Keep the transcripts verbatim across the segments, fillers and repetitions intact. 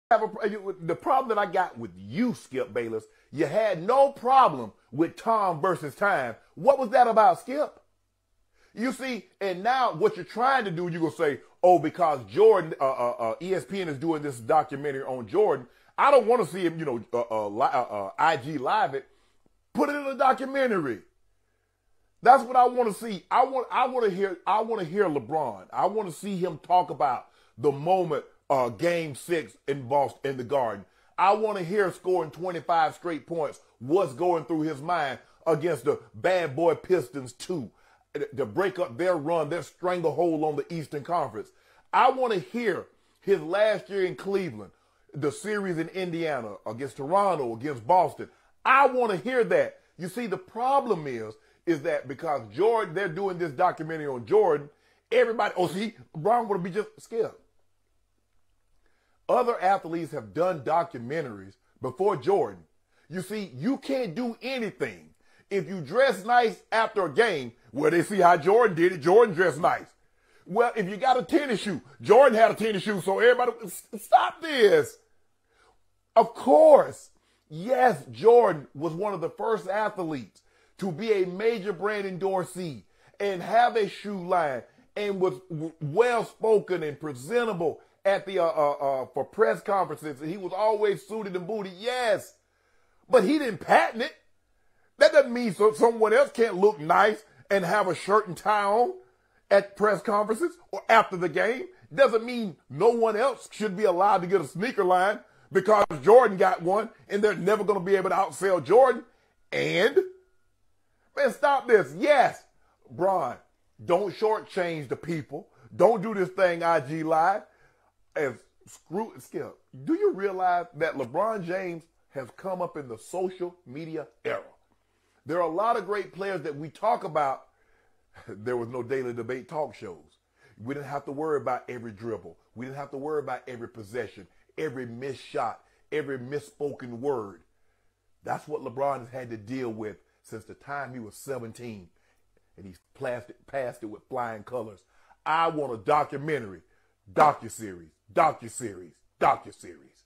have a, the problem that I got with you, Skip Bayless, you had no problem with Tom versus Time. What was that about, Skip? You see, and now what you're trying to do, you're going to say, oh, because Jordan, uh, uh, uh, E S P N is doing this documentary on Jordan. I don't want to see him, you know, uh, uh, uh, uh, I G live it. Put it in a documentary. That's what I want to see. I want, I want to hear, I want to hear LeBron. I want to see him talk about the moment, uh, game six in Boston, in the Garden. I want to hear scoring twenty-five straight points. What's going through his mind against the bad boy Pistons two to break up their run, their stranglehold on the Eastern Conference. I want to hear his last year in Cleveland, the series in Indiana against Toronto, against Boston. I want to hear that. You see, the problem is, is that because Jordan, they're doing this documentary on Jordan, everybody, oh, see, LeBron would be just scared. Other athletes have done documentaries before Jordan. You see, you can't do anything. If you dress nice after a game, well, they see how Jordan did it. Jordan dressed nice. Well, if you got a tennis shoe, Jordan had a tennis shoe, so everybody, stop this. Of course, yes, Jordan was one of the first athletes to be a major brand endorsee and have a shoe line and was well-spoken and presentable at the uh, uh, uh, for press conferences. He was always suited and booted, yes, but he didn't patent it. That doesn't mean so someone else can't look nice and have a shirt and tie on at press conferences or after the game. Doesn't mean no one else should be allowed to get a sneaker line because Jordan got one and they're never going to be able to outsell Jordan. And, man, stop this. Yes, Bron, don't shortchange the people. Don't do this thing I G Live. And screw it, Skip. Do you realize that LeBron James has come up in the social media era? There are a lot of great players that we talk about. There was no daily debate talk shows. We didn't have to worry about every dribble. We didn't have to worry about every possession, every missed shot, every misspoken word. That's what LeBron has had to deal with since the time he was seventeen. And he's passed it, passed it with flying colors. I want a documentary, docuseries, docuseries, docuseries.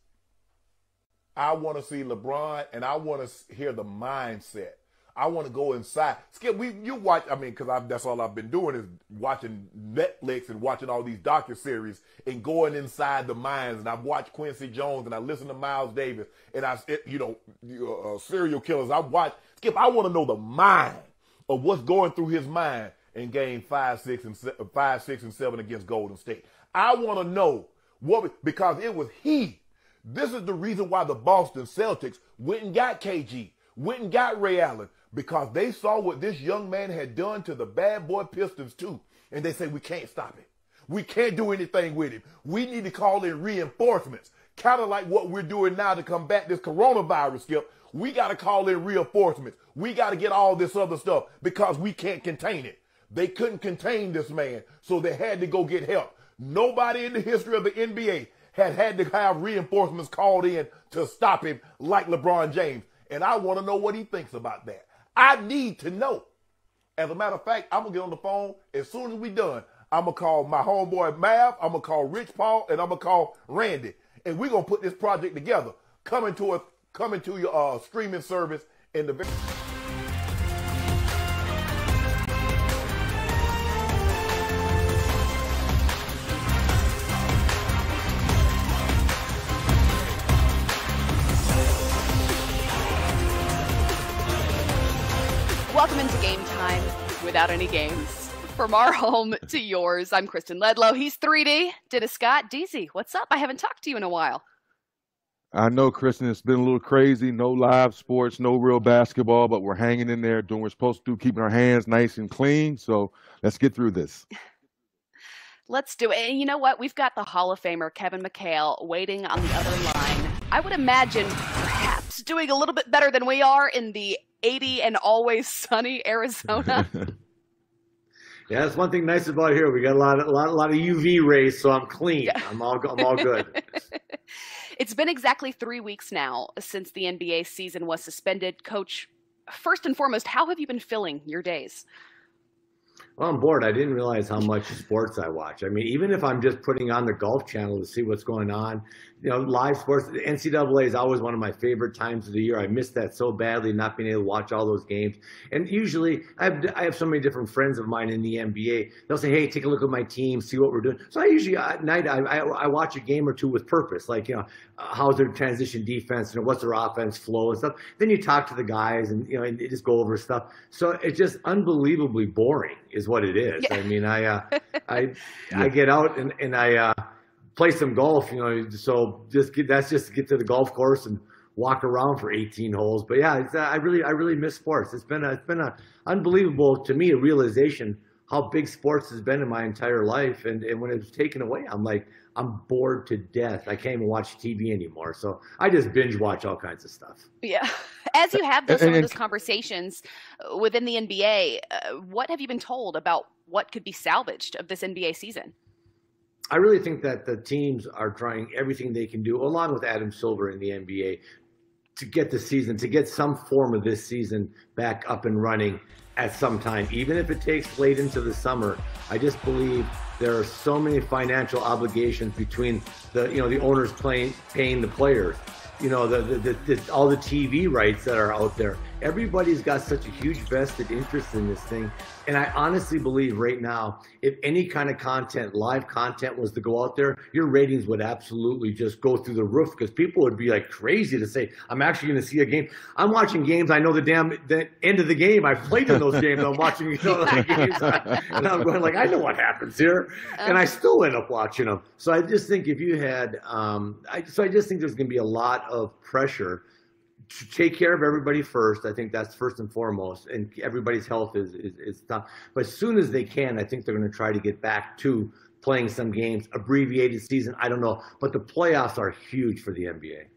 I want to see LeBron, and I want to hear the mindset. I want to go inside. Skip, we you watch. I mean, because that's all I've been doing is watching Netflix and watching all these docuseries and going inside the minds. And I've watched Quincy Jones and I listen to Miles Davis and I, you know, uh, serial killers. I watch. Skip, I want to know the mind of what's going through his mind in game five, six, and se- five, six, and seven against Golden State. I want to know what because it was he. This is the reason why the Boston Celtics went and got K G, went and got Ray Allen. Because they saw what this young man had done to the bad boy Pistons too. And they say, we can't stop it. We can't do anything with him. We need to call in reinforcements. Kind of like what we're doing now to combat this coronavirus, Skip. We got to call in reinforcements. We got to get all this other stuff because we can't contain it. They couldn't contain this man, so they had to go get help. Nobody in the history of the N B A had had to have reinforcements called in to stop him like LeBron James. And I want to know what he thinks about that. I need to know. As a matter of fact, I'm going to get on the phone as soon as we done. I'm going to call my homeboy Mav, I'm going to call Rich Paul, and I'm going to call Randy. And we're going to put this project together. Coming to, a, coming to your uh, streaming service in the very... Welcome into Game Time without any games. From our home to yours, I'm Kristen Ledlow. He's three D. Dennis Scott. D Z, what's up? I haven't talked to you in a while. I know, Kristen, it's been a little crazy. No live sports, no real basketball, but we're hanging in there, doing what we're supposed to do, keeping our hands nice and clean. So let's get through this. Let's do it. And you know what? We've got the Hall of Famer, Kevin McHale, waiting on the other line. I would imagine perhaps doing a little bit better than we are in the eighty and always sunny Arizona. Yeah, that's one thing nice about here. We got a lot, of, a lot, a lot of U V rays, so I'm clean. Yeah. I'm all, I'm all good. It's been exactly three weeks now since the N B A season was suspended. Coach, first and foremost, how have you been filling your days? Well, I'm bored. I didn't realize how much sports I watch. I mean, even if I'm just putting on the Golf Channel to see what's going on, you know, live sports. The N C double A is always one of my favorite times of the year. I miss that so badly, not being able to watch all those games. And usually, I have I have so many different friends of mine in the N B A. They'll say, "Hey, take a look at my team, see what we're doing." So I usually at night I I, I watch a game or two with purpose, like you know, uh, how's their transition defense, you know, what's their offense flow and stuff. Then you talk to the guys and you know, and just go over stuff. So it's just unbelievably boring, is what it is. Yeah. I mean, I uh, I yeah. I get out and and I. Uh, play some golf, you know, so just get, that's just to get to the golf course and walk around for eighteen holes. But yeah, it's, uh, I really, I really miss sports. It's been, a, it's been a unbelievable to me, a realization how big sports has been in my entire life. And, and when it was taken away, I'm like, I'm bored to death. I can't even watch T V anymore. So I just binge watch all kinds of stuff. Yeah. As you have those, some of those conversations within the N B A, uh, what have you been told about what could be salvaged of this N B A season? I really think that the teams are trying everything they can do, along with Adam Silver in the N B A, to get the season, to get some form of this season back up and running at some time, even if it takes late into the summer. I just believe there are so many financial obligations between the, you know, the owners playing, paying the players, you know, the, the, the, the all the T V rights that are out there. Everybody's got such a huge vested interest in this thing. And I honestly believe right now, if any kind of content, live content was to go out there, your ratings would absolutely just go through the roof, because people would be like crazy to say, I'm actually going to see a game. I'm watching games. I know the damn the end of the game. I've played in those games. I'm watching you know, the games. And I'm going like, I know what happens here. And I still end up watching them. So I just think if you had, um, I, so I just think there's going to be a lot of pressure to take care of everybody first. I think that's first and foremost, and everybody's health is, is, is tough. But as soon as they can, I think they're going to try to get back to playing some games, abbreviated season, I don't know. But the playoffs are huge for the N B A.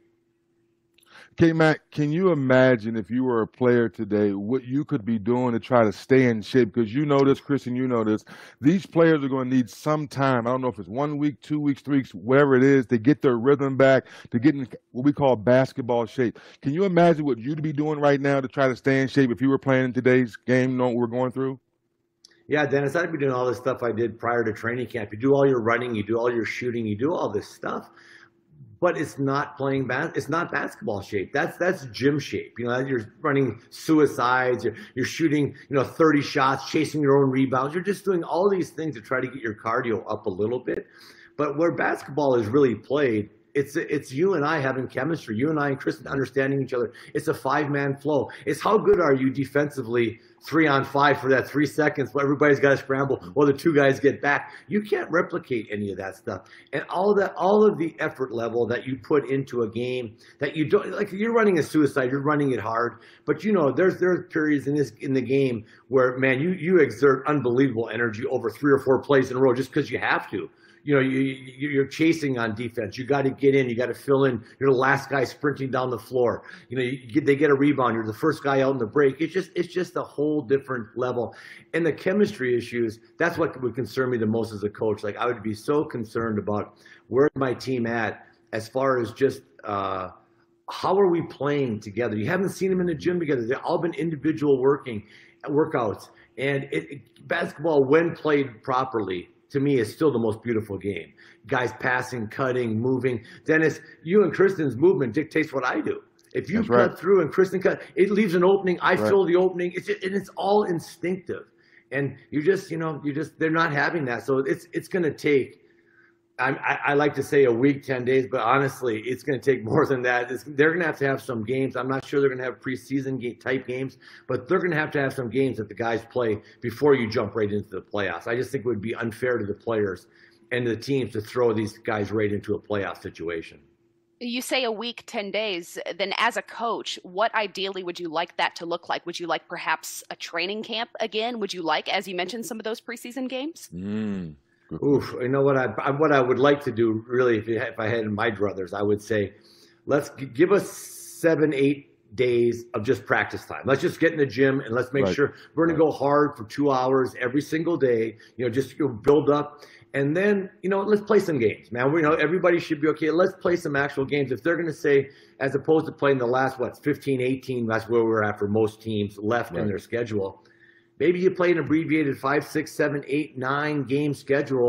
K-Mac, can you imagine if you were a player today, what you could be doing to try to stay in shape? Because you know this, Christian, you know this. These players are going to need some time. I don't know if it's one week, two weeks, three weeks, whatever it is, to get their rhythm back, to get in what we call basketball shape. Can you imagine what you'd be doing right now to try to stay in shape if you were playing in today's game, knowing what we're going through? Yeah, Dennis, I'd be doing all this stuff I did prior to training camp. You do all your running, you do all your shooting, you do all this stuff. But it's not playing bas- it's not basketball shape. That's that's gym shape. You know, you're running suicides, you're, you're shooting, you know, thirty shots, chasing your own rebounds. You're just doing all these things to try to get your cardio up a little bit. But where basketball is really played, it's it's you and I having chemistry, you and I and Kristen understanding each other. It's a five-man flow. It's how good are you defensively, three on five for that three seconds where everybody's got to scramble while the two guys get back. You can't replicate any of that stuff. And all of that, all of the effort level that you put into a game that you don't, like you're running a suicide, you're running it hard, but you know, there's there's periods in this in the game where, man, you you exert unbelievable energy over three or four plays in a row just because you have to. You know, you, you're chasing on defense. You got to get in. You got to fill in. You're the last guy sprinting down the floor. You know, you get, they get a rebound. You're the first guy out in the break. It's just, it's just a whole different level. And the chemistry issues, that's what would concern me the most as a coach. Like, I would be so concerned about where's my team at as far as just uh, how are we playing together? You haven't seen them in the gym together. They've all been individual working workouts. And it, it, basketball, when played properly, to me, is still the most beautiful game. Guys passing, cutting, moving. Dennis, you and Kristen's movement dictates what I do. If you That's cut right. through and Kristen cut, it leaves an opening. I right. fill the opening. It's just, and it's all instinctive. And you just, you know, you just, they're not having that. So it's it's going to take, I, I, I like to say a week, ten days, but honestly, it's going to take more than that. It's, they're going to have to have some games. I'm not sure they're going to have preseason game, type games, but they're going to have to have some games that the guys play before you jump right into the playoffs. I just think it would be unfair to the players and the teams to throw these guys right into a playoff situation. You say a week, ten days, then as a coach, what ideally would you like that to look like? Would you like perhaps a training camp again? Would you like, as you mentioned, some of those preseason games? Mm. Oof, you know what I what I would like to do, really, if, if I had my druthers, I would say, let's g- give us seven, eight days of just practice time. Let's just get in the gym and let's make right. sure we're going right. to go hard for two hours every single day. You know, just you know, build up, and then you know, let's play some games, man. We you know everybody should be okay. Let's play some actual games. If they're going to say, as opposed to playing the last what fifteen, eighteen, that's where we're at for most teams left right. in their schedule. Maybe you play an abbreviated five, six, seven, eight, nine game schedule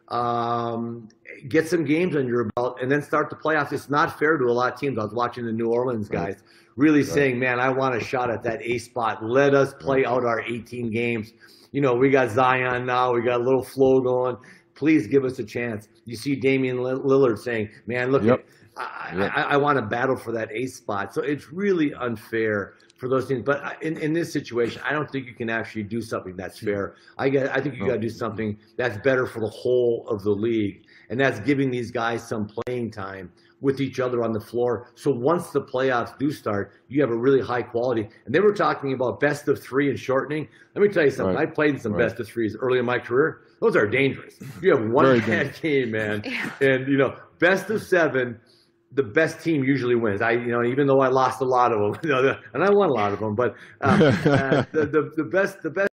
Um, get some games under your belt, and then start the playoffs. It's not fair to a lot of teams. I was watching the New Orleans guys right. really right. saying, man, I want a shot at that A spot. Let us play out our eighteen games. You know, we got Zion now. We got a little flow going. Please give us a chance. You see Damian Lillard saying, man, look, yep. I, yep. I, I want to battle for that A spot. So it's really unfair for those things. But in, in this situation, I don't think you can actually do something that's fair. I get, I think you got to do something that's better for the whole of the league. And that's giving these guys some playing time with each other on the floor. So once the playoffs do start, you have a really high quality. And they were talking about best of three and shortening. Let me tell you something. Right. I played in some right. best of threes early in my career. Those are dangerous. You have one bad game, man. And, you know, best of seven, the best team usually wins. I, you know, even though I lost a lot of them, you know, and I won a lot of them, but uh, uh, the, the the best the best.